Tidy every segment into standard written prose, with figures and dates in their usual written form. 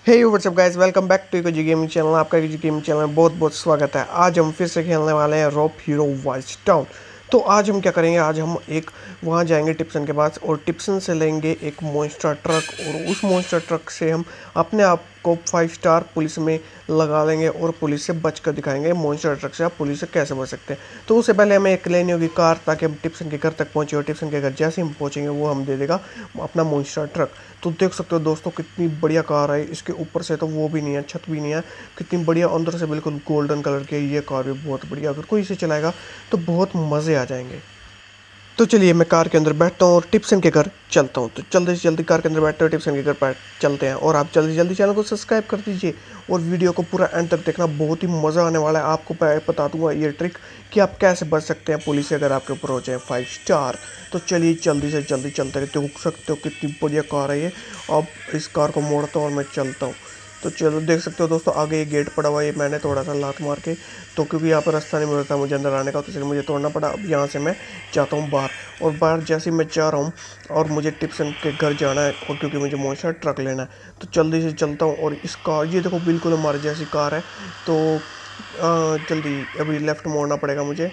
Hey what's up guys, welcome back to G gaming channel. आपका G gaming channel में बहुत बहुत स्वागत है। आज हम फिर से खेलने वाले हैं रॉप हीरो वाइल्ड टाउन। तो आज हम क्या करेंगे, आज हम एक वहाँ जाएंगे टिप्सन के पास और टिप्सन से लेंगे एक मॉन्स्टर ट्रक और उस मॉन्स्टर ट्रक से हम अपने आप को 5 स्टार पुलिस में लगा लेंगे और पुलिस से बच कर दिखाएंगे मॉन्स्टर ट्रक से आप पुलिस से कैसे बच सकते हैं। तो उससे पहले हमें एक लेनी होगी कार, ताकि हम टिप्सन के घर तक पहुँचे और टिप्सन के घर जैसे हम पहुँचेंगे वो हम दे देगा अपना मॉन्स्टर ट्रक। तो देख सकते हो दोस्तों कितनी बढ़िया कार है। इसके ऊपर से तो वो भी नहीं है, छत भी नहीं है, कितनी बढ़िया अंदर से बिल्कुल गोल्डन कलर की है। ये कार भी बहुत बढ़िया, अगर कोई इसे चलाएगा तो बहुत मज़े आ जाएंगे। तो चलिए मैं कार के अंदर बैठता हूँ और टिप्सन के घर चलता हूँ। तो जल्दी से जल्दी कार के अंदर बैठते हुए टिप्सन के घर चलते हैं। और आप जल्दी जल्दी चैनल को सब्सक्राइब कर दीजिए और वीडियो को पूरा एंड तक देखना, बहुत ही मज़ा आने वाला है। आपको बता दूंगा ये ट्रिक कि आप कैसे बच सकते हैं पुलिस से अगर आपके ऊपर हो जाए 5 स्टार। तो चलिए जल्दी से जल्दी चलते रहते। देख सकते हो कितनी बढ़िया कार है ये। अब इस कार को मोड़ता हूँ और मैं चलता हूँ। तो चलो देख सकते हो दोस्तों, आगे ये गेट पड़ा हुआ है, ये मैंने थोड़ा सा लात मार के, तो क्योंकि यहाँ पर रास्ता नहीं मिल रहा था मुझे अंदर आने का, तो इसलिए मुझे तोड़ना पड़ा। अब यहाँ से मैं जाता हूँ बाहर, और बाहर जैसे ही मैं जा रहा हूँ और मुझे टिप्सन के घर जाना है, और क्योंकि मुझे मॉन्स्टर ट्रक लेना है, तो जल्दी से चलता हूँ। और इस कार, ये देखो बिल्कुल हमारे जैसी कार है। तो जल्दी अभी लेफ़्ट मोड़ना पड़ेगा मुझे।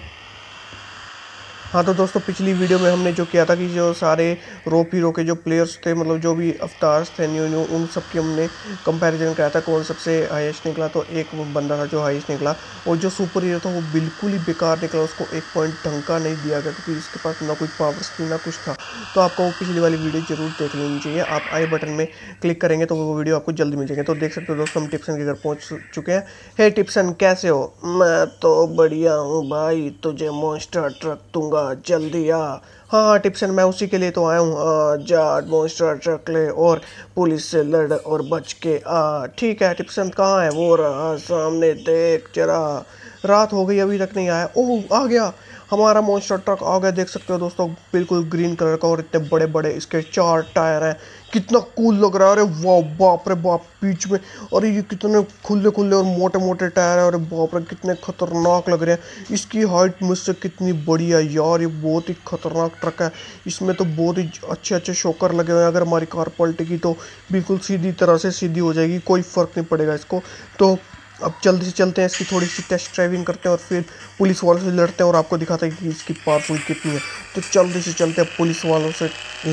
हाँ तो दोस्तों, पिछली वीडियो में हमने जो किया था कि जो सारे रॉप हीरो के जो प्लेयर्स थे, मतलब जो भी अवतार्स थे न्यू न्यू, उन सब की हमने कंपैरिजन कराया था कौन सबसे हाईएस्ट निकला। तो एक बंदा था जो हाईएस्ट निकला, और जो सुपर हीरो था वो बिल्कुल ही बेकार निकला। उसको एक पॉइंट ढंग का नहीं दिया गया क्योंकि इसके पास ना कोई पावर्स थी ना कुछ था। तो आपको वो पिछली वाली वीडियो जरूर देख लेनी चाहिए। आप आई बटन में क्लिक करेंगे तो वो वीडियो आपको जल्दी मिल जाएगी। तो देख सकते हो दोस्तों, हम टिप्सन के घर पहुँच चुके हैं। हे टिप्सन, कैसे हो? मैं तो बढ़िया हूँ भाई, तुझे मॉन्स्टर ट्रक दूंगा, जल्दी आ। हाँ टिप्सन, मैं उसी के लिए तो आया हूँ। जा मॉन्स्टर ट्रक ले और पुलिस से लड़ और बच के आ। ठीक है टिप्सन, कहाँ है? वो रहा सामने, देख जरा। रात हो गई अभी तक नहीं आया। ओह, आ गया, हमारा मॉन्स्टर ट्रक आ गया। देख सकते हो दोस्तों, बिल्कुल ग्रीन कलर का और इतने बड़े बड़े इसके 4 टायर हैं। कितना कूल लग रहा है। अरे वाह, बाप रे बाप, बीच में, अरे ये कितने खुले खुले और मोटे मोटे टायर है। अरे बाप रे, कितने खतरनाक लग रहे हैं। इसकी हाइट मुझसे कितनी बड़ी है यार, ये बहुत ही खतरनाक ट्रक है। इसमें तो बहुत ही अच्छे अच्छे शॉकर लगे हुए हैं। अगर हमारी कार पलटेगी तो बिल्कुल सीधी तरह से सीधी हो जाएगी, कोई फ़र्क नहीं पड़ेगा इसको। तो अब जल्दी से चलते हैं, इसकी थोड़ी सी टेस्ट ड्राइविंग करते हैं और फिर पुलिस वालों से लड़ते हैं और आपको दिखाते हैं कि इसकी पावरफुल कितनी है। तो जल्दी से चलते हैं, पुलिस वालों से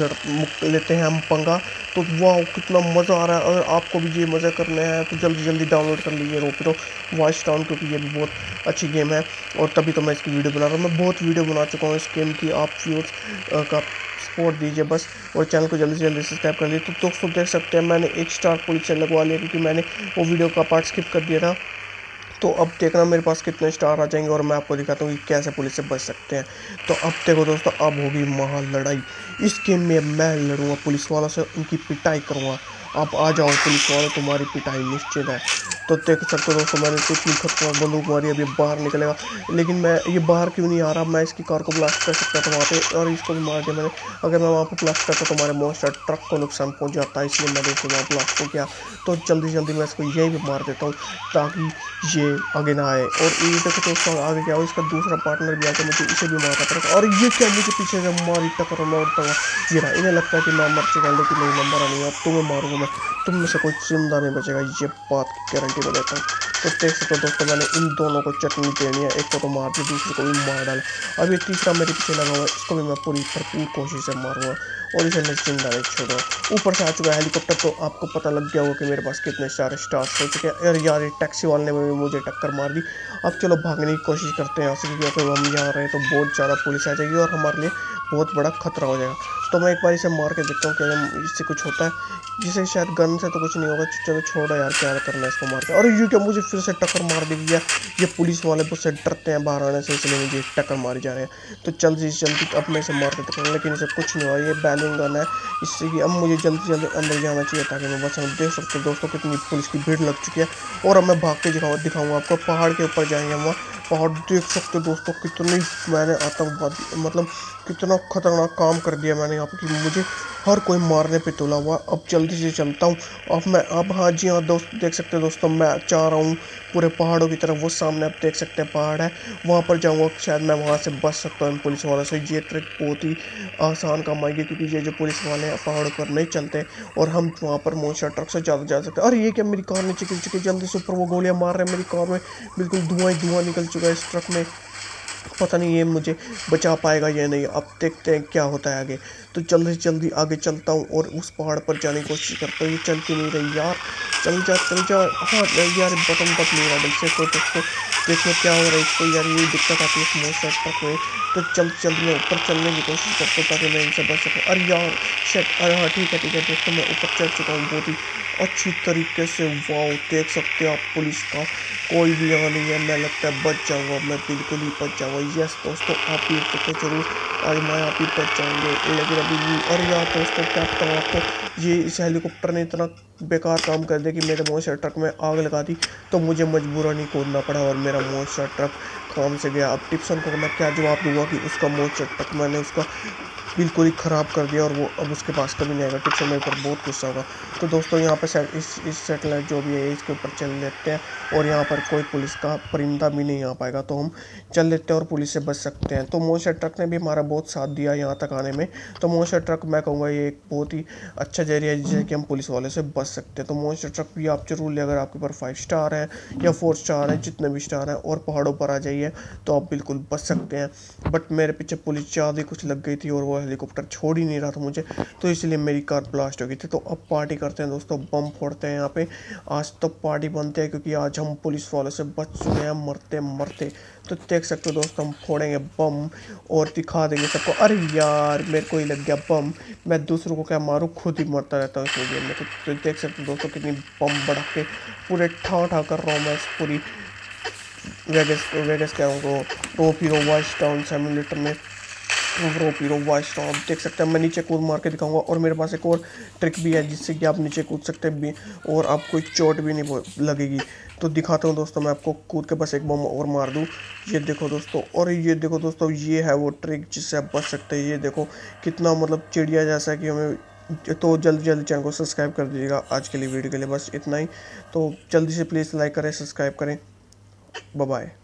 लेते हैं हम पंगा। तो वाह, कितना मज़ा आ रहा है। अगर आपको भी ये मज़ा करने हैं तो जल्दी जल्दी डाउनलोड कर लीजिए रॉप हीरो वाइल्ड टाउन, क्योंकि ये भी बहुत अच्छी गेम है। और तभी तो मैं इसकी वीडियो बना रहा हूँ। मैं बहुत वीडियो बना चुका हूँ इस गेम की, आप व्यूअर्स का सपोर्ट दीजिए बस, और चैनल को जल्दी से जल्दी सब्सक्राइब कर लीजिए। तो दोस्तों देख सकते हैं, मैंने 1 स्टार पुलिस से लगवा लिया क्योंकि मैंने वो वीडियो का पार्ट स्किप कर दिया था। तो अब देखना मेरे पास कितने स्टार आ जाएंगे और मैं आपको दिखाता हूँ कि कैसे पुलिस से बच सकते हैं। तो अब देखो दोस्तों, अब होगी महा लड़ाई। इस गेम में मैं लड़ूंगा पुलिस वालों से, उनकी पिटाई करूँगा। आप आ जाओ पुलिस वालों, तुम्हारी पिटाई निश्चित है। तो देख सकते हो दोस्तों, मैंने कितनी खतरनाक बंदूक मारी, अभी बाहर निकलेगा। लेकिन मैं ये बाहर क्यों नहीं आ रहा? मैं इसकी कार को ब्लास्ट कर सकता था वहाँ पे, और इसको भी मार दिया मैंने। अगर मैं वहाँ पे ब्लास्ट करता तो हमारे मॉन्स्टर ट्रक को नुकसान पहुँच जाता है, इसलिए मैंने इसे वहाँ ब्लास्ट नहीं किया। तो जल्दी जल्दी मैं इसको यहीं पर मार देता हूँ ताकि ये आगे ना आए। और ये देखो दोस्तों, आगे क्या हो, इसका दूसरा पार्टनर भी आके मुझे इसे भी मारना पड़ेगा। और ये क्या, मुझे पीछे से मारी टक्कर में उड़ता हुआ ये रहा। इन्हें लगता है कि मैं मर चुका हूँ, लेकिन नहीं, मैं मरा नहीं। अब तुम्हें मारूंगा मैं, तुम में से कोई जिंदा नहीं बचेगा, ये बात की गारंटी मैं देता हूँ। तो देख सकते हो दोस्तों, मैंने इन दोनों को चटनी देनी है, एक को तो मार दी, दूसरे को भी मार डाला। अब ये तीसरा मेरे पीछे लगा हुआ है, इसको भी मैं पूरी भरपूर कोशिश से मारूंगा और इसे मैं जिंदा नहीं छोड़ूंगा। ऊपर से आ चुका है हेलीकॉप्टर, तो आपको पता लग गया होगा कि मेरे पास कितने सारे स्टार्स हो चुके हैं। अरे यार, ये टैक्सी वाले ने भी मुझे टक्कर मार दी। अब चलो भागने की कोशिश करते हैं यहाँ से, क्योंकि अगर हम यहाँ रहे तो बहुत ज़्यादा पुलिस आ जाएगी और हमारे लिए बहुत बड़ा खतरा हो जाएगा। तो मैं एक बार इसे मार के देखता हूँ क्या इससे कुछ होता है। जिसे शायद गन से तो कुछ नहीं होगा। चलो छोड़ो यार, क्या करना है इसको मार के। और ये क्या, मुझे फिर से टक्कर मार दी गया। ये पुलिस वाले मुझसे डरते हैं बाहर आने से, इसलिए मुझे टक्कर मारी जा रहे हैं। तो जल्दी से जल्दी अब मैं इसे मार के देखूँगा, लेकिन इसे कुछ नहीं हुआ। ये बैलून गन है, इससे कि अब मुझे जल्दी जल्दी अंदर जाना चाहिए ताकि मैं बच सकूँ। देख सकते हो दोस्तों, कितनी पुलिस की भीड़ लग चुकी है। और अब मैं भाग के दिखाऊंगा आपको। पहाड़ के ऊपर जाएंगे हम। वहाँ पहाड़ देख सकते हो दोस्तों, कितनी मैंने आतंकवादी, मतलब कितना खतरनाक काम कर दिया मैंने यहाँ पे कि मुझे हर कोई मारने पे तुला हुआ। अब जल्दी से चलता हूँ। अब हाँ जी हाँ दोस्त, देख सकते हैं दोस्तों, मैं जा रहा हूँ पूरे पहाड़ों की तरफ। वो सामने आप देख सकते हैं पहाड़ है, वहाँ पर जाऊँगा, शायद मैं वहाँ से बच सकता हूँ इन पुलिस वालों से। ये ट्रिक बहुत ही आसान काम आएगी, क्योंकि ये जो पुलिस वाले हैं पहाड़ों पर नहीं चलते, और हम वहाँ पर मोस्टर ट्रक से ज़्यादा जा सकते हैं। अरे ये क्या, मेरी कार नीचे गिर चुकी है। जल्दी से ऊपर वो गोलियाँ मार रहे हैं मेरी कार में, बिल्कुल धुआं ही धुआं निकल चुका है इस ट्रक में। पता नहीं ये मुझे बचा पाएगा या नहीं, अब देखते हैं क्या होता है आगे। तो जल्दी से जल्दी आगे चलता हूँ और उस पहाड़ पर जाने की कोशिश करता हूँ। ये चल क्यों नहीं रही यार, चल जा चल जा। हाँ यार, बटन दब नहीं रहा ढंग से। तो दोस्तों देख लो क्या हो रहा है इसको, यार ये दिक्कत आती है मोस्टर ट्रक में। तो जल्दी जल्दी मैं ऊपर चलने की कोशिश करता हूँ ताकि मैं इनसे बच सकूँ। अरे यार शेट, अरे हाँ ठीक है दोस्तों, मैं ऊपर चढ़ चुका हूँ बहुत ही अच्छी तरीके से। वाओ, देख सकते हो आप, पुलिस का कोई भी यहाँ नहीं है। मैं लगता है बच जाऊँगा, मैं बिल्कुल ही बच जाऊँगा। यस दोस्तों, आप भी तो जरूर आज मैं आप ही बच जाएंगे, लेकिन अभी भी। अरे यार दोस्तों, क्या बताऊँ आपको, ये इस हेलीकॉप्टर ने इतना बेकार काम कर दिया कि मेरे मोस्टर ट्रक में आग लगा दी। तो मुझे मजबूरन कूदना पड़ा और मेरा मोस्टर ट्रक काम से गया। अब टिप्सन को मैं क्या जवाब दूंगा कि उसका मोस्टर ट्रक मैंने उसका बिल्कुल ही ख़राब कर दिया, और वो अब उसके पास कभी नहीं आएगा। टिप्सन मेरे ऊपर बहुत गुस्सा होगा। तो दोस्तों यहाँ पर इस सेटेलाइट जो भी है इसके ऊपर चल लेते हैं, और यहाँ पर कोई पुलिस का परिंदा भी नहीं आ पाएगा, तो हम चल लेते हैं और पुलिस से बच सकते हैं। तो मोस्टर ट्रक ने भी हमारा बहुत साथ दिया यहाँ तक आने में। तो मोस्टर ट्रक मैं कहूँगा ये एक बहुत ही अच्छा जरिया है जिससे कि हम पुलिस वाले से बच सकते हैं। तो मोस्टर ट्रक भी आप जरूर ले, अगर आपके ऊपर 5 स्टार है या 4 स्टार है, जितने भी स्टार हैं, और पहाड़ों पर आ जाइए तो आप बिल्कुल बच सकते हैं। बट मेरे पीछे पुलिस ज़्यादा कुछ लग गई थी और वो हेलीकॉप्टर छोड़ ही नहीं रहा था मुझे, तो इसलिए मेरी कार ब्लास्ट हो गई थी। तो अब पार्टी करते हैं दोस्तों, बम फोड़ते हैं यहाँ पे। आज तो पार्टी बनते हैं, क्योंकि आज हम पुलिस वालों से बच चुके हैं मरते मरते। तो देख सकते हो दोस्तों, हम फोड़ेंगे बम और दिखा देंगे सबको। अरे यार, मेरे को ही लग गया बम। मैं दूसरों को क्या मारूं, खुद ही मरता रहता हूँ इस गेम में। तो देख सकते हो दोस्तों, कितनी बम बढ़ा के पूरे ठा कर रहा हूँ मैं इस पूरी वेगस क्या उनको top hero voice town simulator में। टॉप हीरो वॉइस टाउन देख सकते हैं। मैं नीचे कूद मार के दिखाऊंगा, और मेरे पास एक और ट्रिक भी है जिससे कि आप नीचे कूद सकते हैं भी और आप कोई चोट भी नहीं लगेगी। तो दिखाता हूँ दोस्तों, मैं आपको कूद के बस एक बम और मार दूँ। ये देखो दोस्तों, और ये देखो दोस्तों, ये है वो ट्रिक जिससे आप बच सकते हैं। ये देखो कितना मतलब चिड़िया जैसा कि हमें। तो जल्दी जल्दी चैनल को सब्सक्राइब कर दीजिएगा। आज के लिए वीडियो के लिए बस इतना ही। तो जल्दी से प्लीज़ लाइक करें, सब्सक्राइब करें। Bye bye.